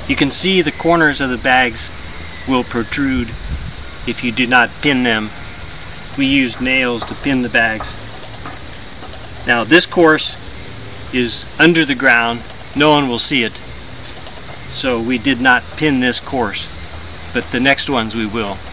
You can see the corners of the bags will protrude if you do not pin them. We use nails to pin the bags. Now this course is under the ground. No one will see it. So we did not pin this course, but the next ones we will.